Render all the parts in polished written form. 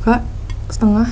buka setengah.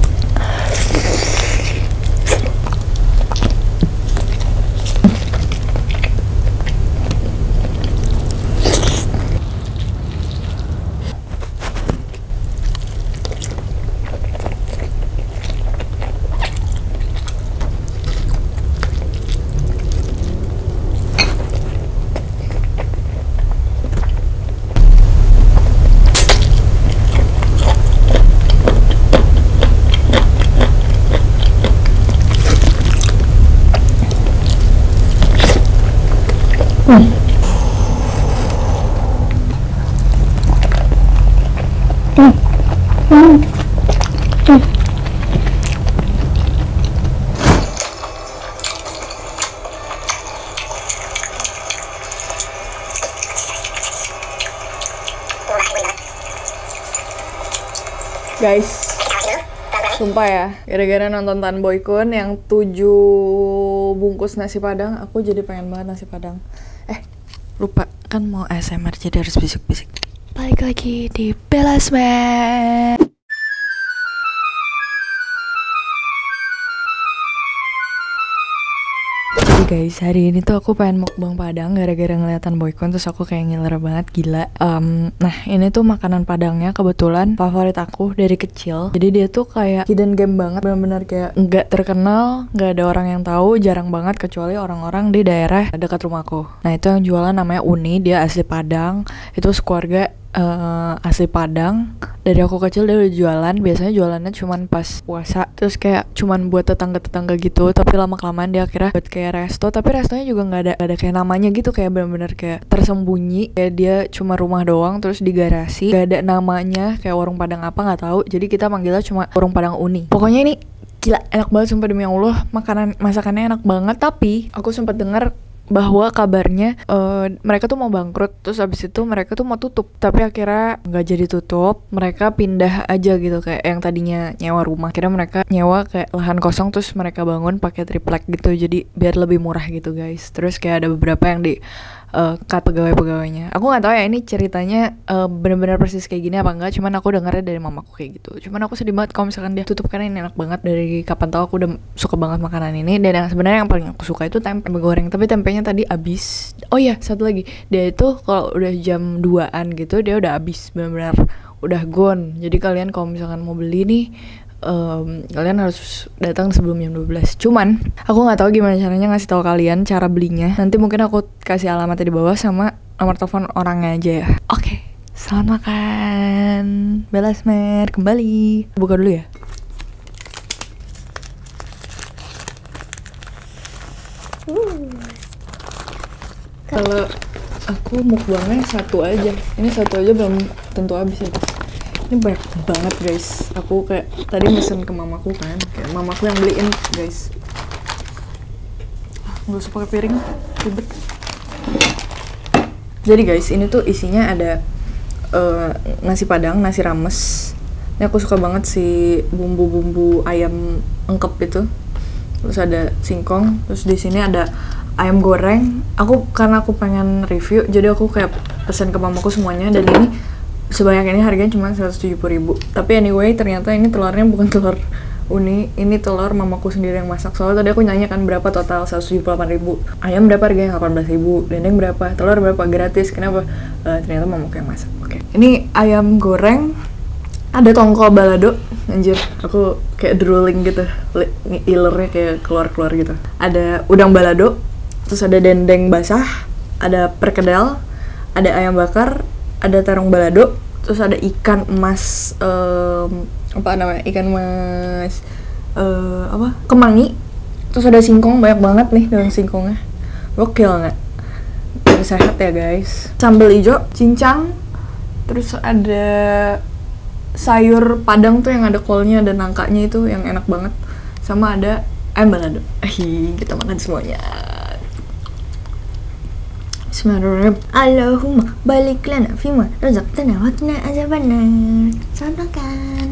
Guys, sumpah ya, gara-gara nonton Tan Boy Kun yang 7 bungkus nasi padang, aku jadi pengen banget nasi padang. Lupa, kan mau ASMR jadi harus bisik-bisik. Balik lagi di Belasmed. Jadi guys, hari ini tuh aku pengen mukbang Padang gara-gara ngeliat Tan Boy Kun, terus aku kayak ngiler banget, gila. Nah ini tuh makanan Padangnya kebetulan favorit aku dari kecil. Jadi dia tuh kayak hidden gem banget, benar-benar kayak nggak terkenal, nggak ada orang yang tahu, jarang banget kecuali orang-orang di daerah dekat rumahku. Nah itu yang jualan namanya Uni, dia asli Padang, itu sekeluarga asli Padang. Dari aku kecil dia udah jualan, biasanya jualannya cuman pas puasa, terus kayak cuman buat tetangga-tetangga gitu. Tapi lama-kelamaan dia akhirnya buat kayak resto, tapi restonya juga nggak ada kayak namanya gitu, kayak bener-bener kayak tersembunyi, kayak dia cuma rumah doang terus di garasi, gak ada namanya, kayak warung Padang apa nggak tahu. Jadi kita manggilnya cuma warung Padang Uni. Pokoknya ini gila enak banget, sumpah demi Allah, masakannya enak banget. Tapi aku sempat dengar bahwa kabarnya mereka tuh mau bangkrut, terus abis itu mereka tuh mau tutup, tapi akhirnya nggak jadi tutup, mereka pindah aja gitu, kayak yang tadinya nyewa rumah, akhirnya mereka nyewa kayak lahan kosong, terus mereka bangun pakai triplek gitu, jadi biar lebih murah gitu guys. Terus kayak ada beberapa yang di cut pegawai-pegawainya. Aku nggak tahu ya ini ceritanya benar-benar persis kayak gini apa enggak, cuman aku dengarnya dari mamaku kayak gitu. Cuman aku sedih banget kalau misalkan dia tutup, karena ini enak banget. Dari kapan tahu aku udah suka banget makanan ini, dan yang sebenarnya yang paling aku suka itu tempe goreng, tapi tempenya tadi habis. Oh iya, satu lagi, dia itu kalau udah jam 2-an gitu dia udah habis, benar-benar udah gone. Jadi kalian kalau misalkan mau beli nih, kalian harus datang sebelum jam 12. Cuman aku nggak tahu gimana caranya ngasih tahu kalian cara belinya. Nanti mungkin aku kasih alamatnya di bawah sama nomor telepon orangnya aja ya. Oke, selamat makan. Belasmed kembali. Buka dulu ya. Kalau aku mukbangnya satu aja. Ini satu aja belum tentu habis ya. Ini banyak banget guys. Aku kayak tadi mesen ke mamaku kan, kayak mamaku yang beliin guys. Nggak usah pakai piring, ribet. Jadi guys, ini tuh isinya ada nasi padang, nasi rames. Ini aku suka banget sih bumbu-bumbu ayam engkep itu. Terus ada singkong. Terus di sini ada ayam goreng. Karena aku pengen review, jadi aku kayak pesen ke mamaku semuanya. Dan ini sebanyak ini harganya cuma 170.000. Tapi anyway, ternyata ini telurnya bukan telur Uni, ini telur mamaku sendiri yang masak. Soalnya tadi aku nanya kan berapa total, 178.000. Ayam berapa harganya? 18.000. Dendeng berapa? Telur berapa? Gratis. Kenapa? Ternyata mamaku yang masak. Oke. Ini ayam goreng, ada tongkol balado. Anjir, aku kayak drooling gitu. Ilernya kayak keluar-keluar gitu. Ada udang balado, terus ada dendeng basah, ada perkedel, ada ayam bakar, ada terong balado, terus ada ikan emas, apa namanya, ikan emas kemangi, terus ada singkong, banyak banget nih daun singkongnya, gokil nggak? Biar sehat ya guys. Sambal hijau, cincang, terus ada sayur padang tuh yang ada kolnya dan nangkanya itu yang enak banget, sama ada ayam balado. Kita makan semuanya. Bismillahirrahmanirrahim. Allahumma barik lana fima razaqtana wa qina azabannar. Selamat makan.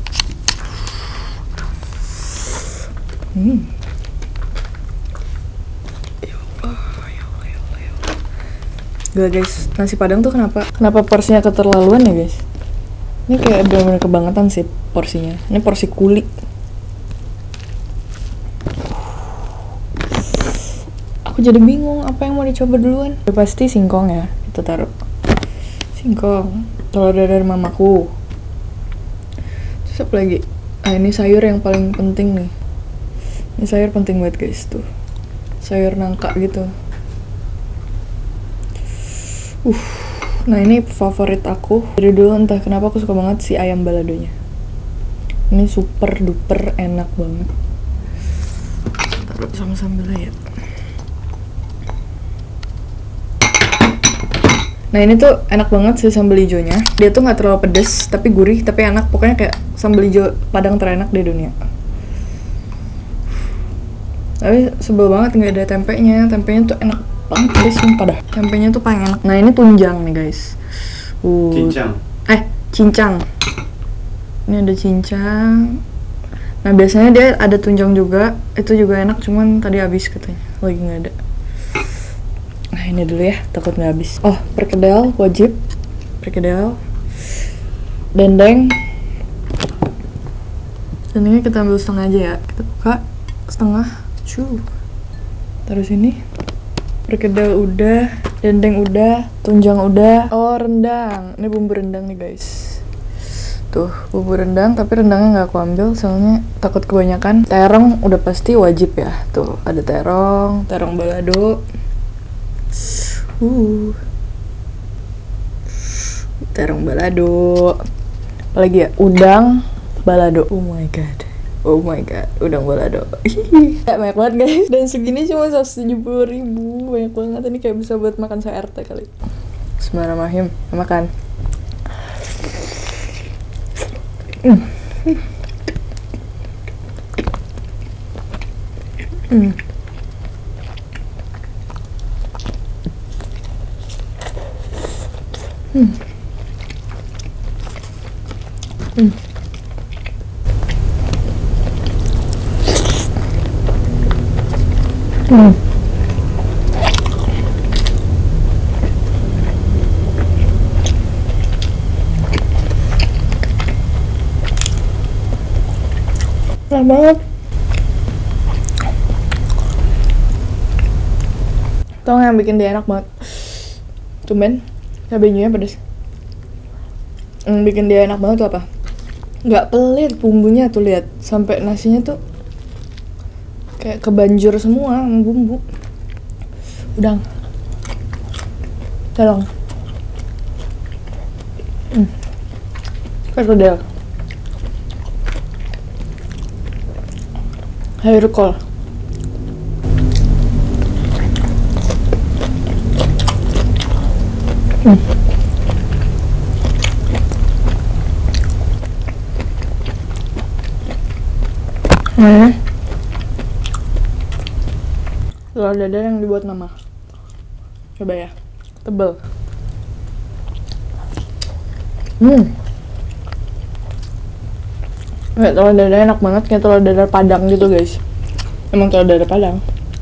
Ya Allah. Gila guys, nasi padang tuh kenapa porsinya keterlaluan ya guys? Ini kayak bener-bener kebangetan sih porsinya. Ini porsi kuli. Aku jadi bingung apa yang mau dicoba duluan. Udah pasti singkong ya, kita taruh. Singkong, telur dadar mamaku. Terus apa lagi? Ah, ini sayur yang paling penting nih. Ini sayur penting banget guys tuh. Sayur nangka gitu. Nah ini favorit aku. Dari dulu entah kenapa aku suka banget si ayam baladonya. Ini super duper enak banget. Taruh sama sambelnya ya. Nah ini tuh enak banget sih sambal hijaunya. Dia tuh nggak terlalu pedes, tapi gurih, tapi enak. Pokoknya kayak sambal hijau Padang terenak di dunia. Tapi sebel banget nggak ada tempenya. Tempenya tuh enak banget guys, sumpah dah. Tempenya tuh paling enak. Nah ini tunjang nih guys. Cincang. Cincang. Ini ada cincang. Nah biasanya dia ada tunjang juga. Itu juga enak, cuman tadi habis katanya. Lagi nggak ada. Nah ini dulu ya, takut nggak habis. Oh, perkedel wajib. Perkedel. Dendeng. Dan ini kita ambil setengah aja ya. Kita buka setengah. Taruh sini. Perkedel udah, dendeng udah, tunjang udah. Oh rendang, ini bumbu rendang nih guys. Tuh bumbu rendang, tapi rendangnya nggak aku ambil soalnya takut kebanyakan. Terong udah pasti wajib ya. Tuh ada terong balado. Terong balado. Apalagi ya? Udang balado. Oh my god, udang balado. Ya, banyak banget guys. Dan segini cuma 170.000. Banyak banget, ini kayak bisa buat makan se-RT kali. Bismillahirrahmanirrahim. Makan. Enak banget. Tau yang bikin dia enak banget? Tumben cabenya pedes. Yang bikin dia enak banget tuh apa? Nggak pelit bumbunya tuh, lihat sampai nasinya tuh kayak kebanjur semua sama bumbu. Udang, tolong. Perkedel, hair kol. Telur dadar yang dibuat mama. Coba ya, tebel. Kayak telur dadar enak banget, kayak telur dadar Padang gitu guys. Emang telur dadar Padang.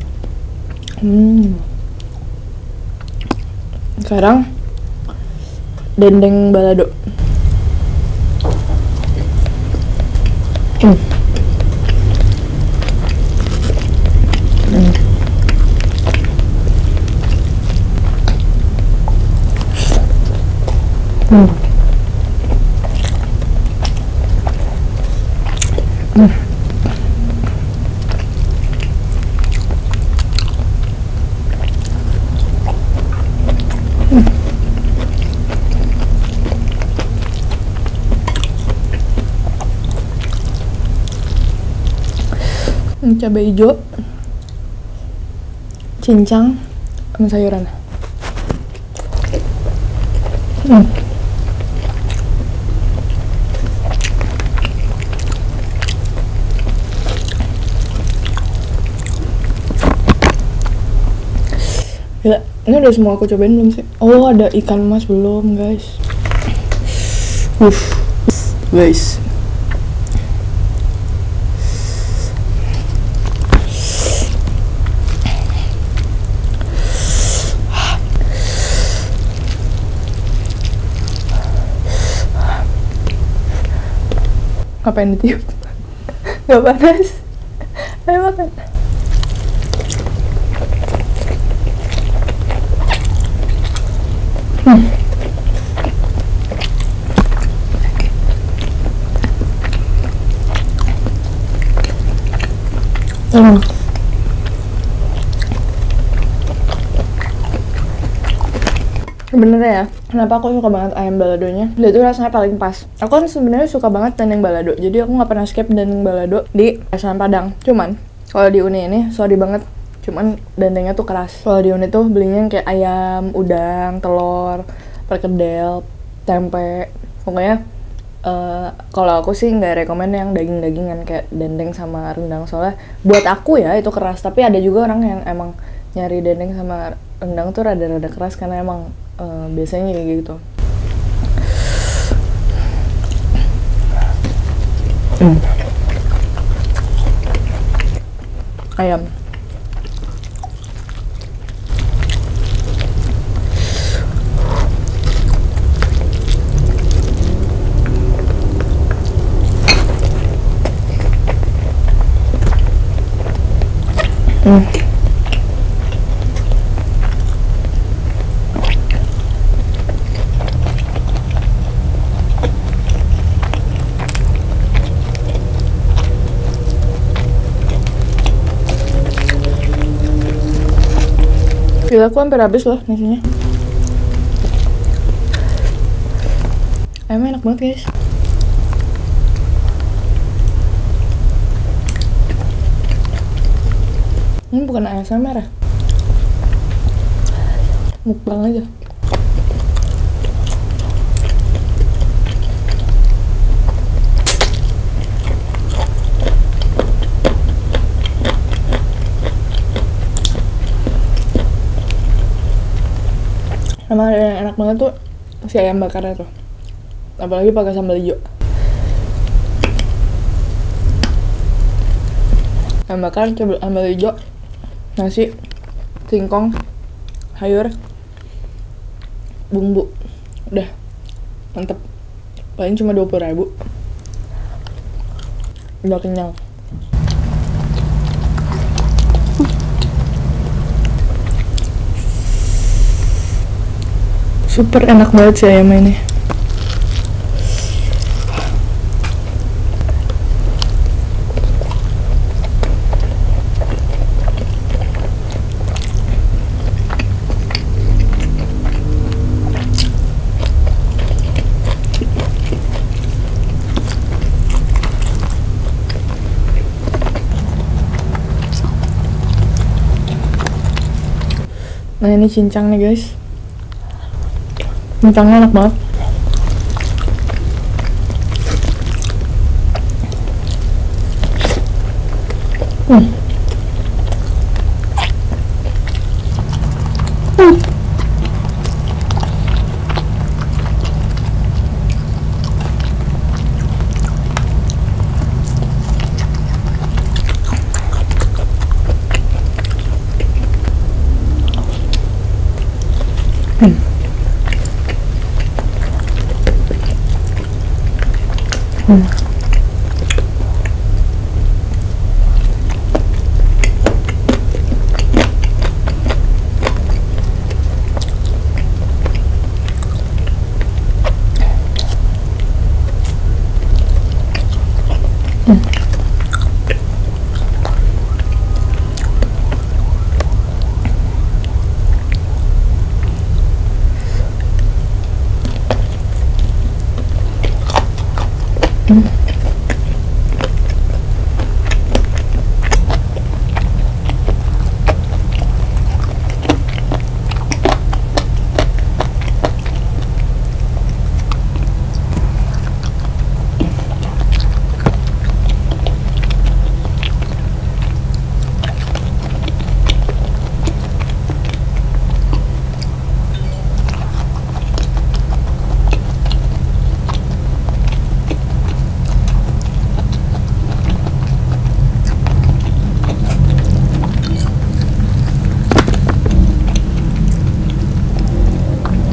Sekarang dendeng balado. Cabai hijau, cincang, sama sayuran. Gila, ini udah semua aku cobain belum sih? Oh, ada ikan mas belum guys. Guys, Ngapain ditiup? Gak panas. Ayo makan. Sebenarnya ya, kenapa aku suka banget ayam baladonya? Dia tuh rasanya paling pas. Aku kan sebenarnya suka banget dendeng balado, jadi aku nggak pernah skip dendeng balado di restoran Padang. Cuman kalau di Uni ini, sorry banget, cuman dendengnya tuh keras. Kalau di Uni tuh belinya yang kayak ayam, udang, telur, perkedel, tempe. Pokoknya kalau aku sih nggak rekomen yang daging-dagingan kayak dendeng sama rendang, soalnya buat aku ya itu keras. Tapi ada juga orang yang emang nyari dendeng sama rendang tuh rada-rada keras karena emang biasanya kayak gitu. Ayam. Gila, aku hampir habis loh nasinya. Ayamnya enak banget guys. Ini bukan ASMR ya? Mukbang aja. Emang ada yang enak banget tuh si ayam bakarnya tuh, apalagi pakai sambal hijau. Ayam bakar, sambal hijau, nasi, singkong, sayur, bumbu, udah mantep. Paling cuma 20.000, udah kenyang. Super enak banget sih ayam ini. Nah ini cincang nih guys. Cincangnya enak banget.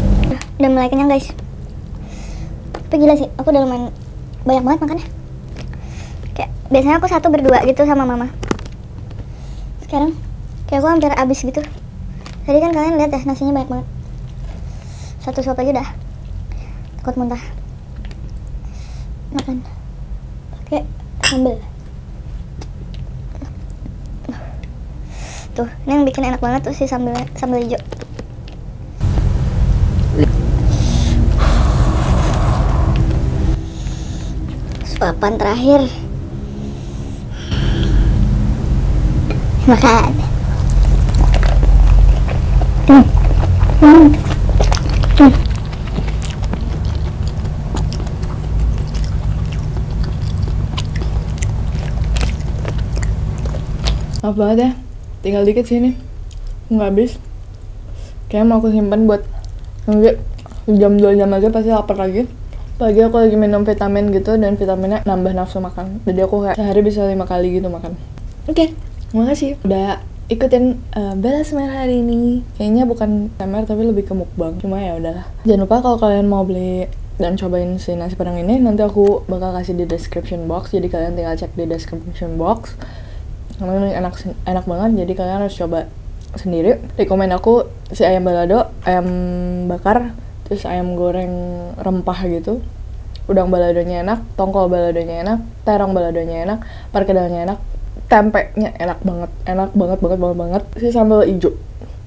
Udah mulai kenyang guys. Tapi gila sih, aku udah lumayan banyak banget makannya. Kayak biasanya aku satu berdua gitu sama mama. Sekarang kayak aku hampir habis gitu. Tadi kan kalian lihat ya, nasinya banyak banget. Satu suap aja dah. Takut muntah. Makan pakai sambal. Tuh, ini yang bikin enak banget tuh si sambal hijau. Suapan terakhir. Makan. Maaf banget ya, tinggal dikit sini, nggak habis. Kayaknya mau aku simpan buat nanti jam 2 jam lagi pasti lapar lagi. Apalagi aku lagi minum vitamin gitu dan vitaminnya nambah nafsu makan. Jadi aku kayak sehari bisa 5 kali gitu makan. Oke, makasih udah ikutin Bella Summer hari ini. Kayaknya bukan Summer tapi lebih ke mukbang. Cuma ya udahlah. Jangan lupa kalau kalian mau beli dan cobain si nasi padang ini, nanti aku bakal kasih di description box. Jadi kalian tinggal cek di description box. Karena ini enak banget, jadi kalian harus coba sendiri. Rekomen aku si ayam balado, ayam bakar, terus ayam goreng rempah gitu. Udang baladonya enak, tongkol baladonya enak, terong baladonya enak, perkedalnya enak, tempenya enak banget, si sambal hijau.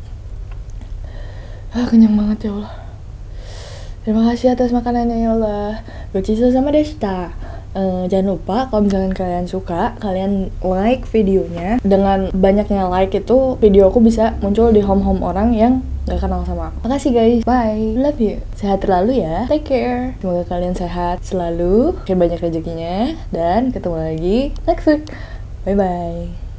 Kenyang banget ya Allah. Terima kasih atas makanannya ya Allah. Gochiso sama deshita. Jangan lupa kalau misalkan kalian suka, kalian like videonya. Dengan banyaknya like itu, video aku bisa muncul di home orang yang gak kenal sama aku. Makasih guys, bye, love you. Sehat terlalu ya, take care. Semoga kalian sehat selalu, makin banyak rezekinya, dan ketemu lagi next week. Bye bye.